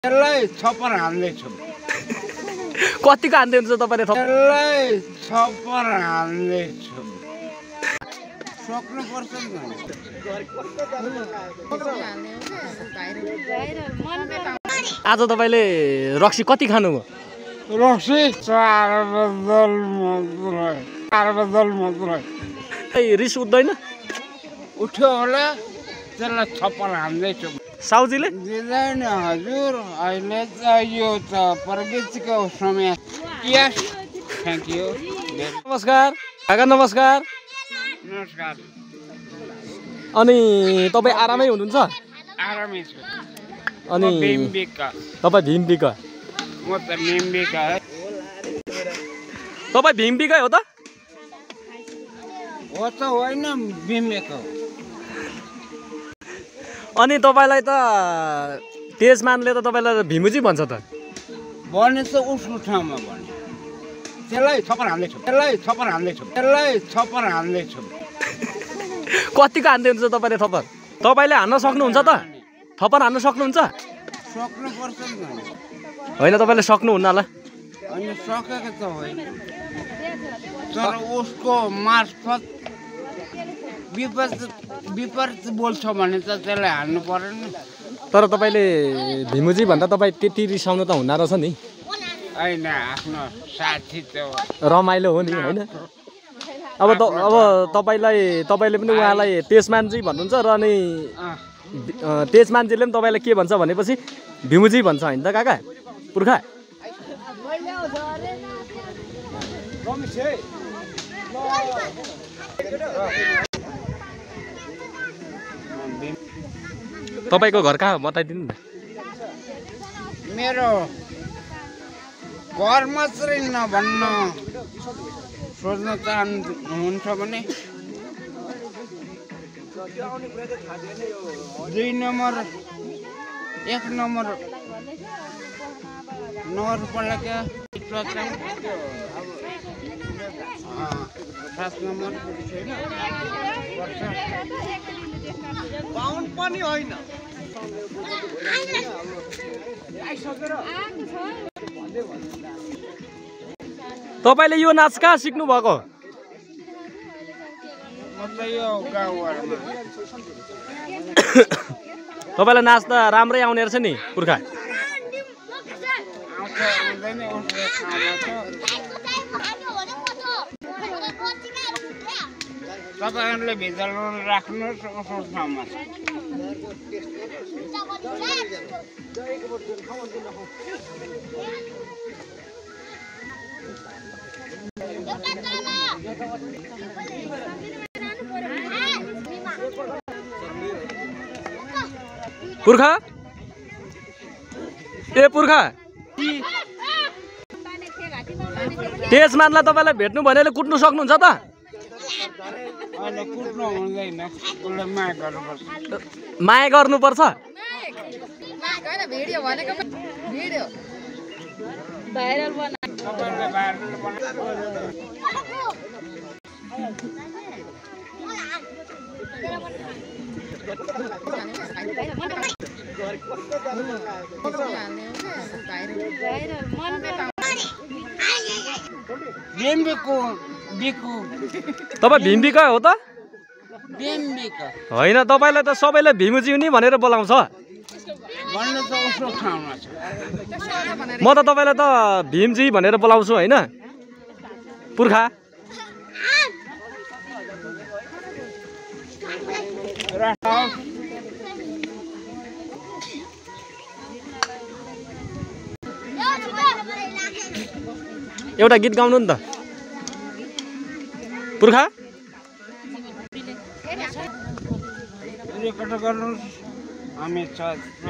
त्यसलाई छप्पर हान्दैछु। कतिको हान्दै हुन्छ तपाईले? त्यसलाई छप्पर हान्दैछु। सक्नु पर्छ नि। आज तपाईले रक्सी कति खानुभयो? रक्सी 4 बदल मात्र। रिस उठ्दैन? उठ्यो होला, त्यसलाई छप्पर हान्दैछु। साउजीले? दिँदैन हजुर, अहिले चाहिँ यो त प्रगतिको समय। Yes, thank you. नमस्कार काका, नमस्कार। नमस्कार। अनि तपाईँ आरामै हुनुहुन्छ? आरामै छु। अनि बिम्बिका। तपाईँ भीमबिका? म त बिम्बिका है। तपाईँ भीमबिका हो त? हो त होइन, बिम्बिका हो। अनि तपाईँलाई त तेजमानले त तपाईँलाई भीमुजी भन्छ त? भने त उसको ठाउँमा भने। त्यसलाई छप्पर हान्दैछु। त्यसलाई छप्पर हान्दैछु। त्यसलाई छप्पर हान्दैछु। कतिको हान्दै हुन्छ तपाईँले थप्पर? तपाईँले हान्न सक्नुहुन्छ त? थप्पर हान्न सक्नुहुन्छ? सक्नु पर्छ नि। होइन, तपाईँले सक्नुहुन्न होला। अनि सकेको त होइन, तर उसको मार्फत विपरीत बोल्छ भने त त्यसलाई हान्नु पर्यो नि। तर तपाईँले भीमुजी भन्दा तपाईँ त्यति रिसाउनु त हुँदो रहेछ नि? होइन, आफ्नो साथी त रमाइलो हो नि, होइन? अब तपाईँले पनि उहाँलाई तेजमानजी भन्नुहुन्छ र अनि तेजमानजीले पनि तपाईँलाई के भन्छ भनेपछि भीमुजी भन्छ होइन त काका? पुर्खा तपाईँको घर कहाँ बताइदिनु न। मेरो घर मात्रै नभन्न सोच्न चाहनुहुन्छ भने 2 नम्बर 1 नम्बर नगरपालिका 7 नम्बर बाहुन पनि होइन। तपाईँले यो नाच कहाँ सिक्नु भएको? म त यो गाउँघरमा। तपाईँलाई नाच त राम्रै आउने रहेछ नि पुर्खा। तपाईँहरूले भित्र राख्नुहोस्, उसको ठाउँमा छ। पुर्खा ए पुर्खा, तेजमानलाई तपाईँलाई भेट्नु भनेर कुट्नु सक्नुहुन्छ त? अहिले कुट्नु हुँदैन, उसलाई माया गर्नुपर्छ। माया गर्नुपर्छ? तपाईँ भीमबिका हो त? बिम्बिका होइन, तपाईँलाई त सबैले भीमुजी नि भनेर बोलाउँछ। भन्नु त उसको ठाउँमा छ। म त तपाईँलाई त भीमजी भनेर बोलाउँछु होइन पुर्खा? एउटा गीत गाउनु नि त पुर्खा। रेकर्ड गर्नुहोस्, हामी छ।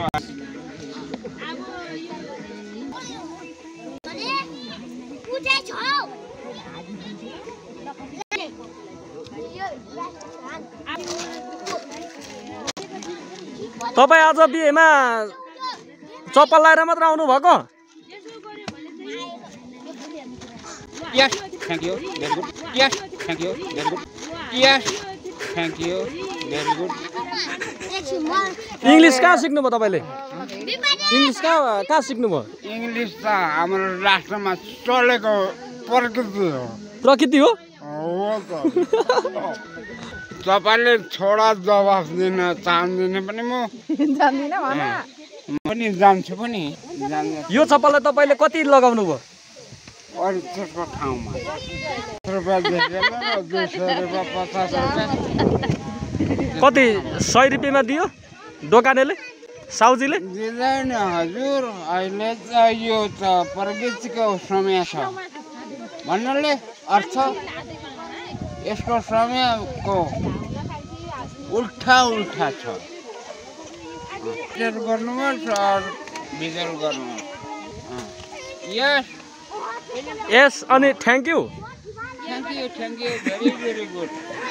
तपाईँ आज बिहेमा चप्पल लाएर मात्र आउनु भएको? Yes, thank you. Very good. Yes, thank you. Very good. Yes, thank you. Very good. English कहाँ सिक्नु भयो तपाईले? इङ्ग्लिस कहाँ सिक्नुभयो? इङ्ग्लिस त हाम्रो राष्ट्रमा चलेको प्रकृति हो। प्रकृति हो? हो त। तपाईँले छोडा जवाफ दिन चाहँदैन पनि म जान्दिनँ मामा। पनि जान्छु पनि यो चप्पललाई तपाईँले कति लगाउनु भयो? अरू ठाउँमा रुपियाँ 200 रुपियाँ 50 रुपियाँ कति 100 रुपियाँमा दियो दोकानेले साउजीले? दिँदैन हजुर। अहिले त यो त प्रकृतिको समय छ भन्नाले अर्थ यसको समयको उल्टा उल्टा छ। गर्नुहोस् बिजल गर्नुहोस्। यस यस अनि thank you very very good.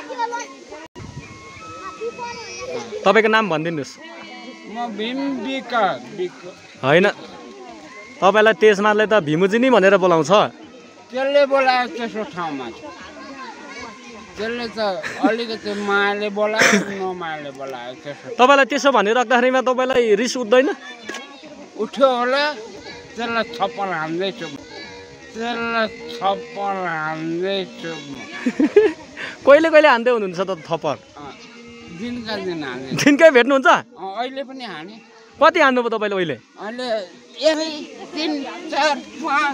तपाईँको नाम भनिदिनुहोस्। म भीम बिका होइन तपाईँलाई त्यसमाले त भीमुजी नि भनेर बोलाउँछ। त्यसले बोलायो त्यसो ठाउँमा त्यसले त अलिकति मायाले बोलायो नमायाले बोलायो त्यसो। तपाईँलाई त्यसो भनिराख्दाखेरिमा तपाईँलाई रिस उठ्दैन? उठ्यो होला। त्यसलाई थप्पड हान्दैछु कहिले कहिले हान्दै हुनुहुन्छ त थप्पड? दिनका दिन हाने। दिनकै भेट्नुहुन्छ? अहिले पनि हाने। कति हान्नुभयो तपाईँले अहिले? अहिले 1 2 3 4 5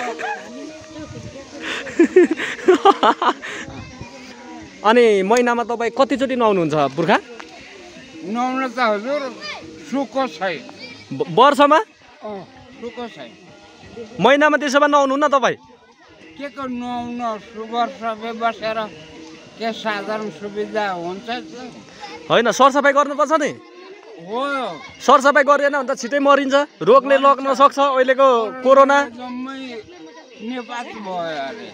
अनि महिनामा तपाईँ कतिचोटि नुहाउनुहुन्छ पुर्खा? नुहाउन त हजुर सुको छैन। वर्षमा? सुको छैन। महिनामा त्यसो भए नुहाउनुहुन्न तपाईँ? के को नुहाउन वर्षमै बसेर के साधारण सुविधा हुन्छ? होइन सरसफाइ गर्नुपर्छ नि। हो सरसफाइ गरेन भने त छिटै मरिन्छ। रोगले लग्न सक्छ अहिलेको कोरोना। जम्मै नेपाल भयो अरे।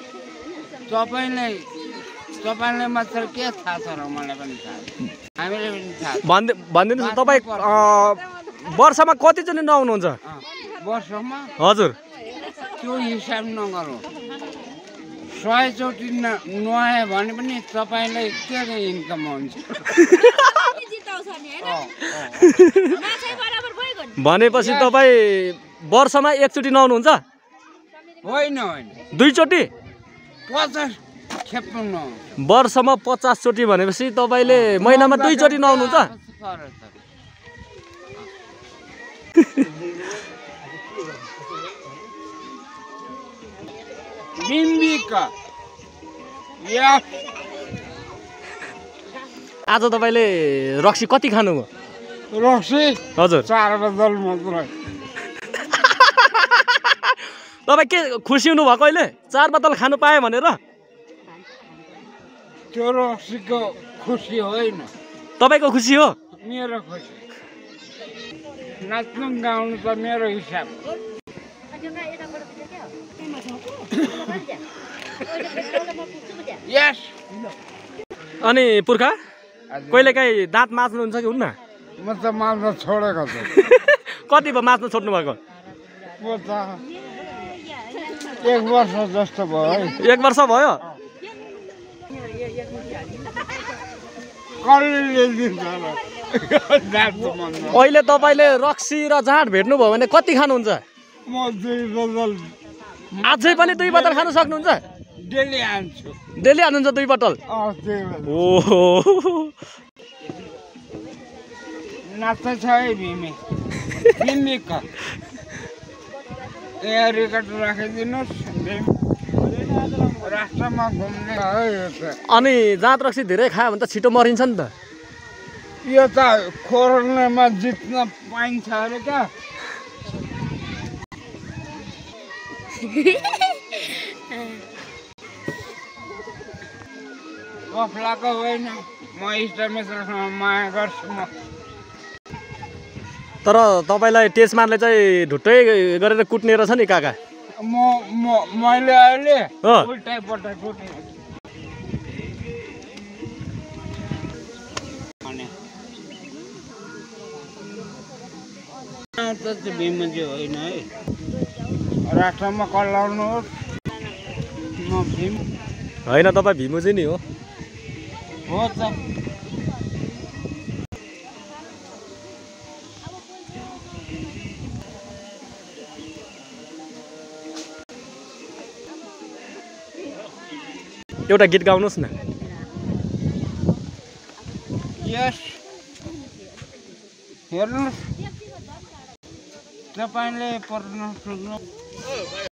तपाईँले मात्र के थाहा छ र मलाई पनि थाहा छ। हामीले पनि थाहा छ। भनिदिनुहोस् तपाईँ वर्षमा कतिचोटि नुहाउनुहुन्छ? वर्षमा हजुर त्यो हिसाब नगरौँ। 100 चोटि नुहायो भने पनि तपाईँलाई के इन्कम हुन्छ? भनेपछि तपाईँ वर्षमा एकचोटि नुहाउनुहुन्छ? होइन 2 चोटि? 50 खेप नुहाउनु। वर्षमा 50 चोटि भनेपछि तपाईँले महिनामा 2 चोटि नुहाउनुहुन्छ? बिम्बिका आज तपाईँले रक्सी कति खानुभयो? रक्सी हजुर 4 बोतल मात्रै। तपाईँ के खुसी हुनुभएको अहिले 4 बोतल खानु पाएँ भनेर? त्यो रक्सीको खुसी होइन, तपाईँको खुसी हो? मेरो खुसी। नाच्नु गाउनु त मेरो हिसाब। यस। अनि पुर्खा कहिलेकाहीँ दाँत माझ्नुहुन्छ कि हुन्न? म त माल्न छोडेको छु। कति भयो माझ्न छोड्नु भएको? म त 1 वर्ष जस्तो भयो है। 1 वर्ष भयो? अहिले तपाईँले रक्सी र जाँड भेट्नुभयो भने कति खानुहुन्छ? म 2 बोतल अझै पनि 2 बोतल खान सक्नुहुन्छ? डेली हान्छु। डेली हान्नुहुन्छ 2 बोतल? ओहो नाच्छ छ है भीमे। भीमिका यहाँ रेकर्ड राखिदिनुहोस्। राष्ट्रमा घुम्ने है यो त। अनि जाँत रक्सी धेरै खायो भने त छिटो मरिन्छ नि त। यो त कोरोनामा जित्न पाइन्छ अरे क्या। गफलाको होइन, म इष्टमित्रसँग माया गर्छु म। तर तपाईँलाई टेस्टमानले चाहिँ ढुट्टै गरेर कुट्ने रहेछ नि काका। मैले अहिले उल्टाइ पल्टाइ कुट्ने। त भीमजी होइन है। राष्ट्रमा कल्लाउनुहोस्। म भीम होइन, तपाईँ भीमुजी नि हो। हो त। एउटा गीत गाउनुहोस् न। यस हेर्नुहोस्, तपाईँले पढ्न सक्नु